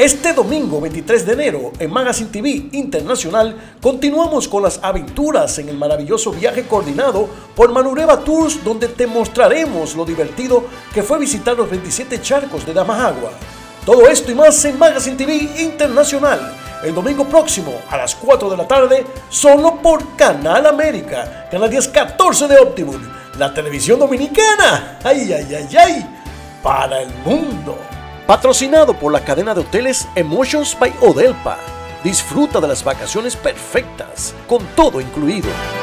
Este domingo 23 de enero en Magazine TV Internacional continuamos con las aventuras en el maravilloso viaje coordinado por Manureva Tours, donde te mostraremos lo divertido que fue visitar los 27 charcos de Damajagua. Todo esto y más en Magazine TV Internacional el domingo próximo a las 4 de la tarde, solo por Canal America, canal 1014 de Optimum, la Televisión Dominicana. ¡Ay, ay, ay, ay! Para el mundo. Patrocinado por la cadena de hoteles Emotions by Hodelpa. Disfruta de las vacaciones perfectas, con todo incluido.